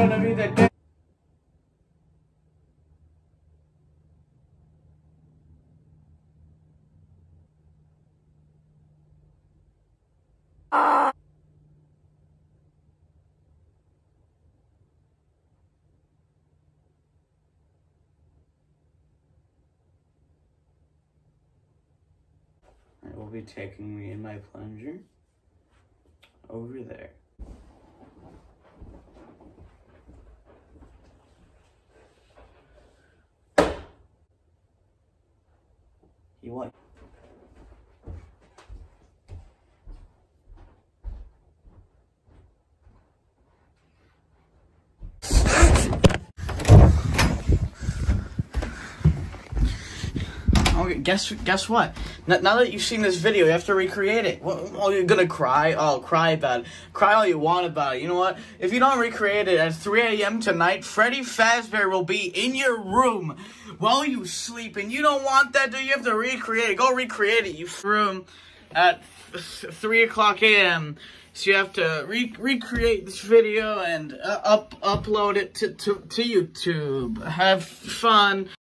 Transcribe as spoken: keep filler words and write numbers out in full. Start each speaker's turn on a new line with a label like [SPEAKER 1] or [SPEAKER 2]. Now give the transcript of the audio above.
[SPEAKER 1] gonna be the day. It will be taking me in my plunger over there. You what? Okay, guess guess what? Now, now that you've seen this video, you have to recreate it. Well, oh, you're gonna cry? Oh, cry about it. Cry all you want about it. You know what? If you don't recreate it at three A M tonight, Freddy Fazbear will be in your room while you sleep, and you don't want that, do you? You have to recreate it. Go recreate it, you room at three o'clock A M So you have to re recreate this video and uh, up upload it to, to, to YouTube. Have fun.